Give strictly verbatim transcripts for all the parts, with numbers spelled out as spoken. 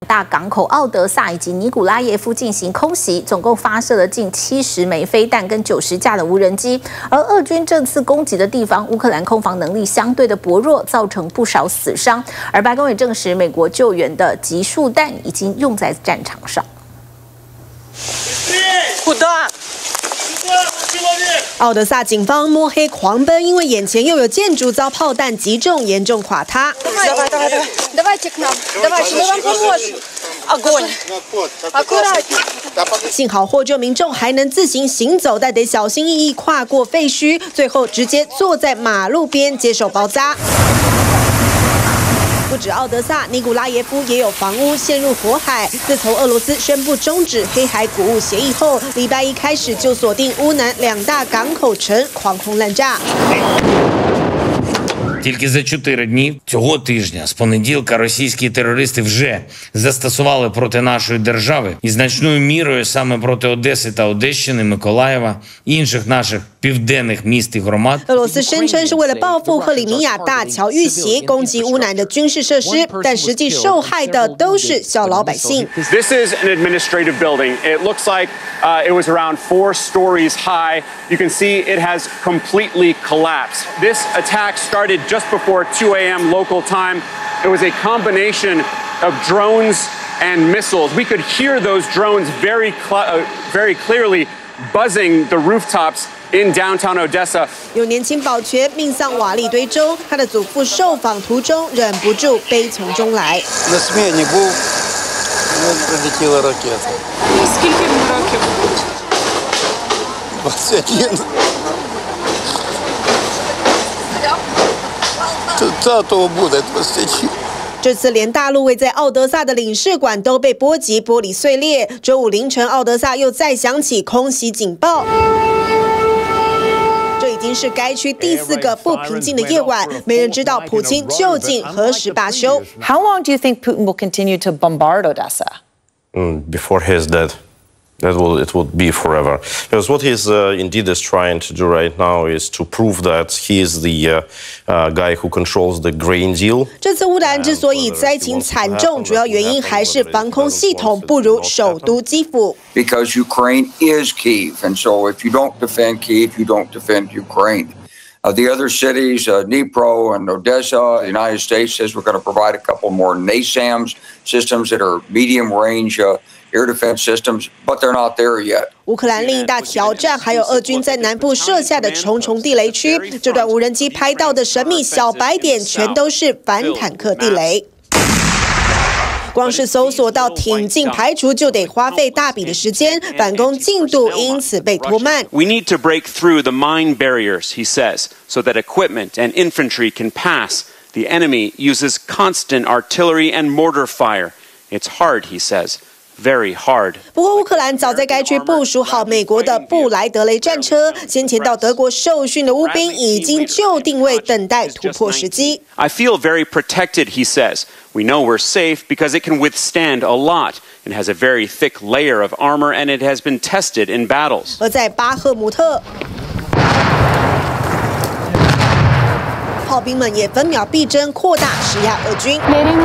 大港口奥德萨以及尼古拉耶夫进行空袭，总共发射了近七十枚飞弹跟九十架的无人机。而俄军这次攻击的地方，乌克兰空防能力相对的薄弱，造成不少死伤。而白宫也证实，美国救援的集束弹已经用在战场上。 奥德萨警方摸黑狂奔，因为眼前又有建筑遭炮弹击中，严重垮塌。幸好获救民众还能自行行走，但得小心翼翼跨过废墟，最后直接坐在马路边接受包扎。不止奥德萨，尼古拉耶夫也有房屋陷入火海。自从俄罗斯宣布终止黑海谷物协议后，礼拜一开始就锁定乌南两大港口城，狂轰滥炸。 Тільки за чотири дні цього тижня з понеділка російські терористи вже застосували проти нашої держави і значною мірою саме проти Одеси та Одещини, Миколаєва, інших наших південних міст і громад. 俄罗斯声称是为了报复克里米亚大桥遇袭，攻击乌南的军事设施，但实际受害的都是小老百姓。 This is an administrative building. It looks like uh, it was around four stories high. You can see it has completely collapsed. This attack started just before two A M local time. It was a combination of drones and missiles. We could hear those drones very, uh, very clearly buzzing the rooftops in downtown Odessa. 有年轻保全命丧瓦砾堆中，他的祖父受访途中忍不住悲从中来。 На смене був, прилетіла ракета. Скільки років? двадцять один. 这次连大陆位在奥德萨的领事馆都被波及，玻璃碎裂。周五凌晨，奥德萨又再响起空袭警报。这已经是该区第四个不平静的夜晚，没人知道普京究竟何时罢休。 How long do you think Putin will continue to bombard Odessa? Mm, before his death. That will it will be forever. Because what he's uh, indeed is trying to do right now is to prove that he is the uh, uh, guy who controls the grain deal. 这次乌兰之所以灾情惨重，主要原因还是防空系统不如首都基辅。 Because Ukraine is Kyiv, and so if you don't defend Kyiv, you don't defend Ukraine. Uh, the other cities, uh, Dnipro and Odessa, the United States says we're going to provide a couple more NASAMS systems that are medium range. Uh, Air defense systems, but they're not there yet. 乌克兰另一大挑战还有俄军在南部设下的重重地雷区。这段无人机拍到的神秘小白点，全都是反坦克地雷。光是搜索到挺进排除就得花费大笔的时间，反攻进度因此被拖慢。 We need to break through the mine barriers, he says, so that equipment and infantry can pass. The enemy uses constant artillery and mortar fire. It's hard, he says. Very hard. 不过，乌克兰早在该区部署好美国的布莱德雷战车，先前到德国受训的乌兵已经就定位，等待突破时机。 I feel very protected, he says. We know we're safe because it can withstand a lot. It has a very thick layer of armor, and it has been tested in battles. 而在巴赫姆特，炮兵们也分秒必争，扩大施压俄军。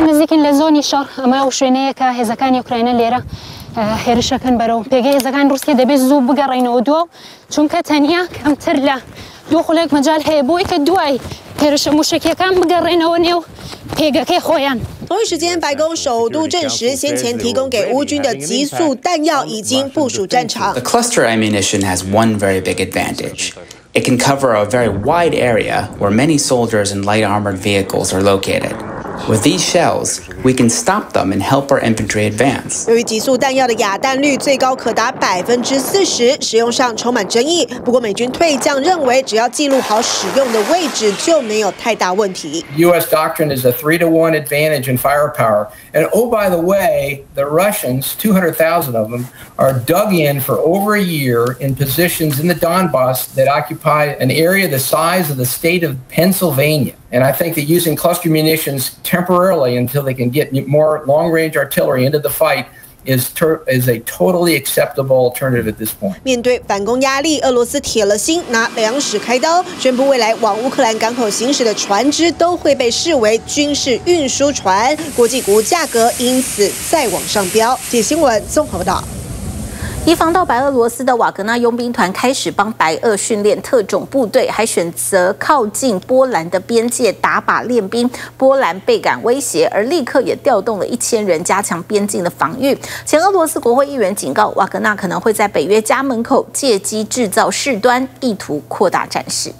هێرشەکەن بەرەو پێگەی هێزەکان ڕوسکە دەبێت زوو بگەڕێنەوە دووە چونکە تەنیا کەمتر لە دوو خولێک مەجال هەیە بۆی کە دوای هێرشە موشکیەکان بگەڕێنەوە نێو پێگەکەی خۆیان。 同一时间，白宫首度证实，先前提供给乌军的急速弹药已经部署战场。 The cluster ammunition has one very big advantage. It can cover a very wide area where many soldiers and light armored vehicles are located. With these shells, we can stop them and help our infantry advance. 由于极速弹药的哑弹率最高可达百分之四十，使用上充满争议。不过美军退将认为，只要记录好使用的位置，就没有太大问题。 U S doctrine is a three to one advantage in firepower. And oh, by the way, the Russians, two hundred thousand of them, are dug in for over a year in positions in the Donbass that occupy an area the size of the state of Pennsylvania. And I think that using cluster munitions temporarily until they can get more long-range artillery into the fight is ter- is a totally acceptable alternative at this point. 面对反攻压力，俄罗斯铁了心拿粮食开刀，宣布未来往乌克兰港口行驶的船只都会被视为军事运输船，国际谷物价格因此再往上飙。这新闻综合报道。 移防到白俄罗斯的瓦格纳佣兵团开始帮白俄训练特种部队，还选择靠近波兰的边界打靶练兵。波兰倍感威胁，而立刻也调动了一千人加强边境的防御。前俄罗斯国会议员警告，瓦格纳可能会在北约家门口借机制造事端，意图扩大战事。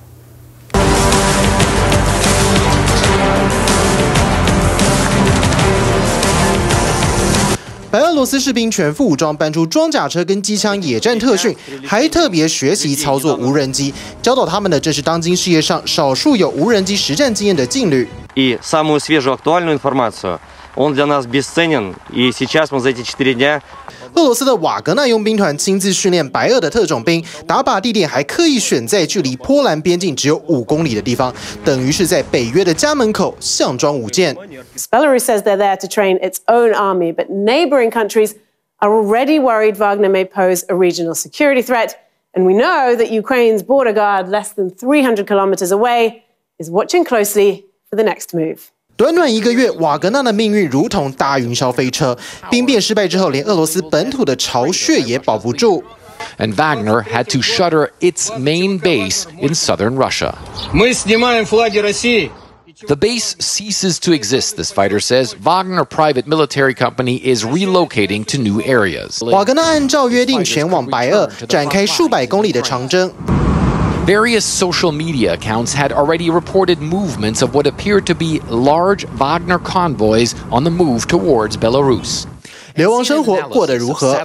白俄罗斯士兵全副武装搬出装甲车跟机枪野战特训，还特别学习操作无人机。教导他们的正是当今世界上少数有无人机实战经验的劲旅。 И самую свежую актуальную информацию он для нас бесценен. И сейчас мы за эти четыре дня. 俄罗斯的瓦格纳佣兵团亲自训练白俄的特种兵，打靶地点还刻意选在距离波兰边境只有五公里的地方，等于是在北约的家门口项庄舞剑。 Belarus says they're there to train its own army, but neighboring countries are already worried Wagner may pose a regional security threat. And we know that Ukraine's border guard, less than three hundred kilometers away, is watching closely for the next move. 短短一个月，瓦格纳的命运如同搭云霄飞车。兵变失败之后，连俄罗斯本土的巢穴也保不住。 And Wagner had to shutter its main base in southern Russia. Мы снимаем флаги России. The base ceases to exist, this fighter says. Wagner private military company is relocating to new areas. 瓦格纳按照约定前往白俄，展开数百公里的长征。 Various social media accounts had already reported movements of what appeared to be large Wagner convoys on the move towards Belarus. 流亡生活过得如何？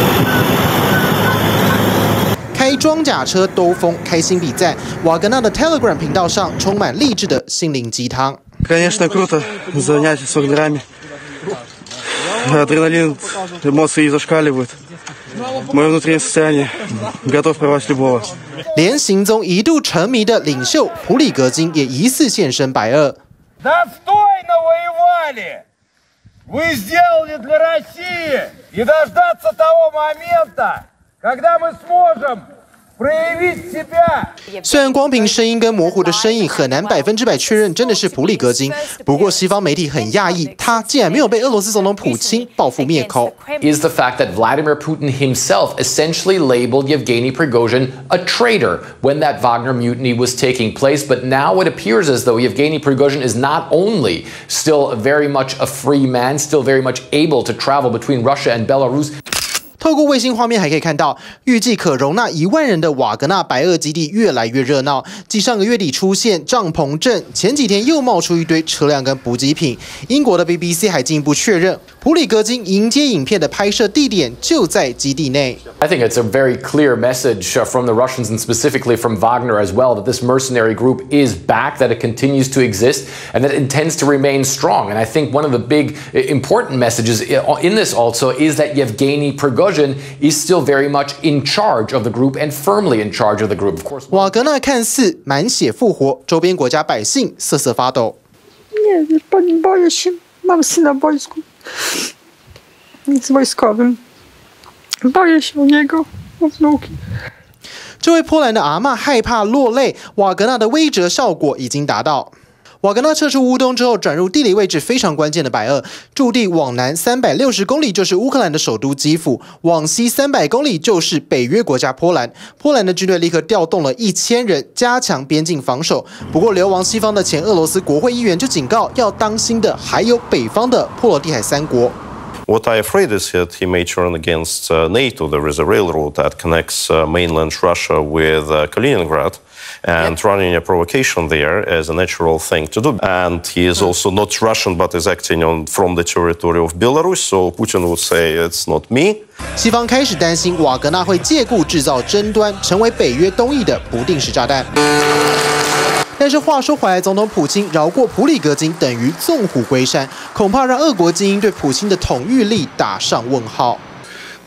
开装甲车兜风，开心比赞。瓦格纳的 Telegram 频道上充满励志的心灵鸡汤。 Конечно, круто занять с вагнерами. Адреналин, эмоции зашкаливают. Мое внутреннее состояние готов порвать любого. 连行踪一度沉迷的领袖普里格金也疑似现身白俄。 Достойно воевали! Вы сделали для России и дождаться того момента, когда мы сможем проявить себя. 虽然光凭声音跟模糊的身影很难百分之百确认真的是普里格金，不过西方媒体很讶异，他竟然没有被俄罗斯总统普京报复灭口。 Is the fact that Vladimir Putin himself essentially labeled Yevgeny Prigozhin a traitor when that Wagner mutiny was taking place, but now it appears as though Yevgeny Prigozhin is not only still very much a free man, still very much able to travel between Russia and Belarus. 透过卫星画面还可以看到，预计可容纳一万人的瓦格纳白俄基地越来越热闹。继上个月底出现帐篷阵，前几天又冒出一堆车辆跟补给品。英国的 B B C 还进一步确认，普里格金迎接影片的拍摄地点就在基地内。 I think it's a very clear message from the Russians and specifically from Wagner as well that this mercenary group is back, that it continues to exist, and that it intends to remain strong. And I think one of the big important messages in this also is that Yevgeny Prigozhin is still very much in charge of the group and firmly in charge of the group. Of course, 瓦格纳看似满血复活，周边国家百姓瑟瑟发抖。 Nie, nie boję się. Mam syna w wojsku. Z wojskowym. Boję się o niego, o wnuki. 这位波兰的阿嬷害怕落泪，瓦格纳的威慑效果已经达到。瓦格纳撤出乌东之后，转入地理位置非常关键的白俄，驻地往南三百六十公里就是乌克兰的首都基辅，往西三百公里就是北约国家波兰。波兰的军队立刻调动了一千人，加强边境防守。不过，流亡西方的前俄罗斯国会议员就警告，要当心的还有北方的波罗的海三国。 What I'm afraid is that he may turn against uh, NATO. There is a railroad that connects uh, mainland Russia with uh, Kaliningrad, and yep. running a provocation there is a natural thing to do. And he is also not Russian, but is acting on from the territory of Belarus, so Putin would say it's not me. 西方开始担心瓦格纳会借故制造争端，成为北约东翼的不定时炸弹。但是话说回来，总统普京饶过普里格金，等于纵虎归山，恐怕让俄国精英对普京的统御力打上问号。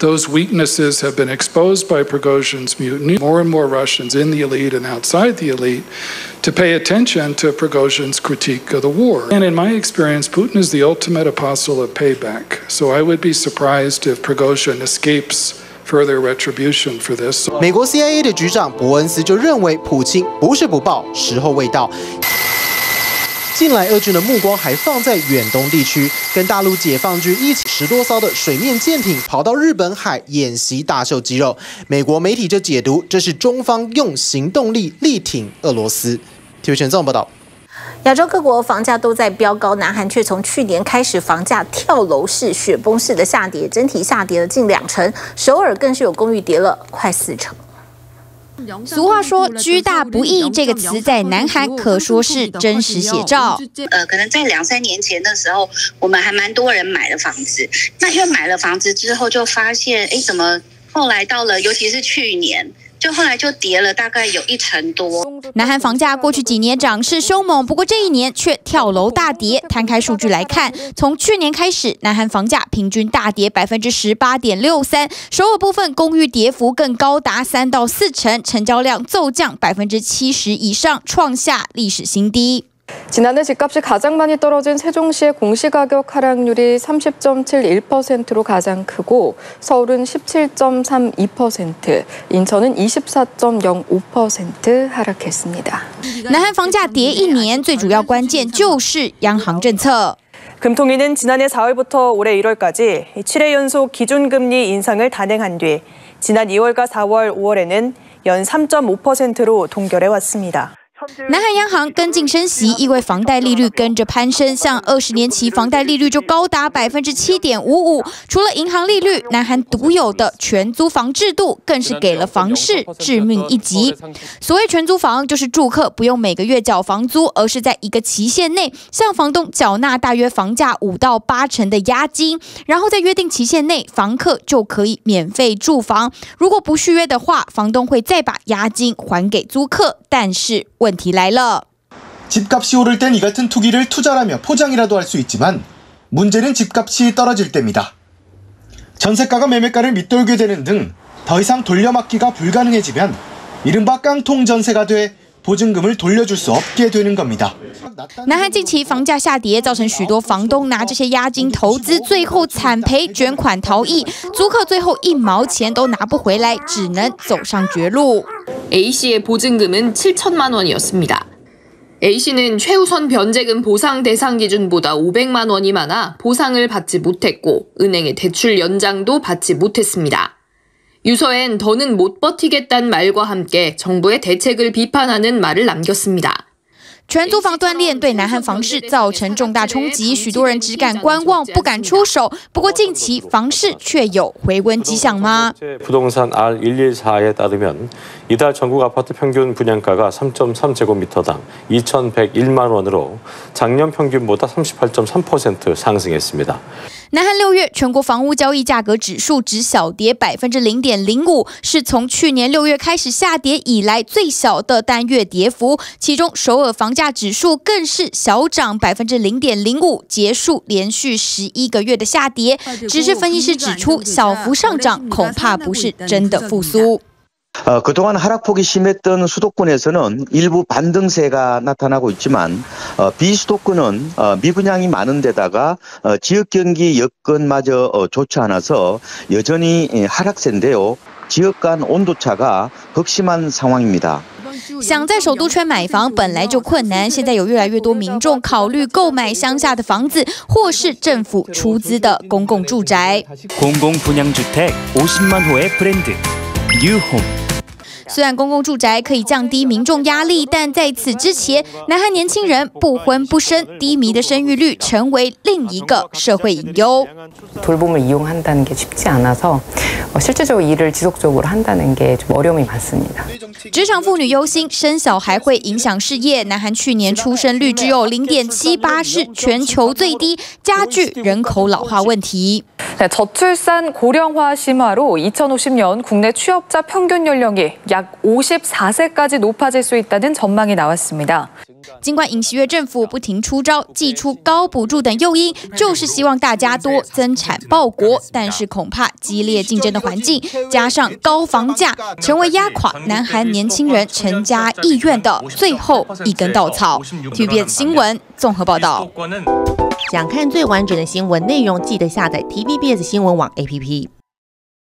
Those weaknesses have been exposed by Prigozhin's mutiny. More and more Russians in the elite and outside the elite to pay attention to Prigozhin's critique of the war. And in my experience, Putin is the ultimate apostle of payback. So I would be surprised if Prigozhin escapes further retribution for this. 美国 C I A 的局长伯恩斯就认为，普京不是不报，时候未到。近来，俄军的目光还放在远东地区，跟大陆解放军一起十多艘的水面舰艇跑到日本海演习，大秀肌肉。美国媒体就解读，这是中方用行动力力挺俄罗斯。体育全综合报道。 亚洲各国房价都在飙高，南韩却从去年开始房价跳楼式、雪崩式的下跌，整体下跌了近两成，首尔更是有公寓跌了快四成。 俗话说“居大不易”这个词在南韩可说是真实写照。 呃，可能在两三年前的时候，我们还蛮多人买了房子。那因为买了房子之后，就发现，哎，怎么后来到了，尤其是去年。就后来就跌了大概有一成多。 南韩房价过去几年涨势凶猛，不过这一年却跳楼大跌。摊开数据来看，从去年开始，南韩房价平均大跌百分之十八点六三，首尔部分公寓跌幅更高达三到四成，成交量骤降百分之七十以上，创下历史新低。 지난해 집값이 가장 많이 떨어진 세종시의 공시가격 하락률이 삼십 점 칠일 퍼센트로 가장 크고 서울은 십칠 점 삼이 퍼센트, 인천은 이십사 점 영오 퍼센트 하락했습니다. 南韩房价跌一年，最主要关键就是央行政策。 금통위는 지난해 사월부터 올해 일월까지 칠 회 연속 기준금리 인상을 단행한 뒤 지난 이월과 사월, 오월에는 연 삼 점 오 퍼센트로 동결해 왔습니다. 南韩央行跟进升息，意味房贷利率跟着攀升，像二十年期房贷利率就高达百分之七点五五。除了银行利率，南韩独有的全租房制度更是给了房市致命一击。所谓全租房，就是住客不用每个月缴房租，而是在一个期限内向房东缴纳大约房价五到八成的押金，然后在约定期限内，房客就可以免费住房。如果不续约的话，房东会再把押金还给租客，但是问题来了。 집값이 오를 땐 이 같은 투기를 투자라며 포장이라도 할 수 있지만 문제는 집값이 떨어질 때입니다. 전세가가 매매가를 밑돌게 되는 등 더 이상 돌려막기가 불가능해지면 이른바 깡통 전세가 돼 보증금을 돌려줄 수 없게 되는 겁니다. 南韩近期房价下跌，造成许多房东拿这些押金投资，最后惨赔卷款逃逸，租客最后一毛钱都拿不回来，只能走上绝路。 A씨의 보증금은 칠천만 원이었습니다. A씨는 최우선 변제금 보상 대상 기준보다 오백만 원이 많아 보상을 받지 못했고 은행의 대출 연장도 받지 못했습니다. 유서엔 더는 못 버티겠다는 말과 함께 정부의 대책을 비판하는 말을 남겼습니다. 全租房断裂对南韩房市造成重大冲击，许多人只敢观望，不敢出手。不过近期房市却有回温迹象吗？ 부동산 알 일일사에 따르면 이달 전국 아파트 평균 분양가가 삼 점 삼 제곱미터당 이천백일만 원으로 작년 평균보다 삼십팔 점 삼 퍼센트 상승했습니다. 南韩六月全国房屋交易价格指数只小跌百分之零点零五，是从去年六月开始下跌以来最小的单月跌幅。其中首尔房价指数更是小涨百分之零点零五，结束连续十一个月的下跌。只是分析师指出，小幅上涨恐怕不是真的复苏。 어, 그동안 하락폭이 심했던 수도권에서는 일부 반등세가 나타나고 있지만 어, 비수도권은 어, 미분양이 많은 데다가 어, 지역경기 여건마저 어, 좋지 않아서 여전히 하락세인데요. 지역 간 온도차가 극심한 상황입니다. 想在首都圈买房本来就困难，现在有越来越多民众考虑购买乡下的房子，或是政府出资的公共住宅。 공공분양주택 오십만 호의 브랜드 뉴홈 虽然公共住宅可以降低民众压力，但在此之前，南韩年轻人不婚不生，低迷的生育率成为另一个社会隐忧。 돌봄을 이용한다는 게 쉽지 않아서 실제적으로 일을 지속적으로 한다는 게 좀 어려움이 많습니다. 职场妇女忧心生小孩会影响事业。南韩去年出生率只有零点七八，是全球最低，加剧人口老化问题。 네, 저출산 고령화 심화로 이천오십 년 국내 취업자 평균 연령이 약 오십사 세까지 높아질 수 있다는 전망이 나왔습니다. 尽管尹锡悦政府不停出招，祭出高补助等诱因，就是希望大家多增产报国，但是恐怕激烈竞争的环境，加上高房价，成为压垮南韩年轻人成家意愿的最后一根稻草。T V B S 新闻综合报道。 想看最完整的新闻内容，记得下载 T V B S 新闻网 A P P。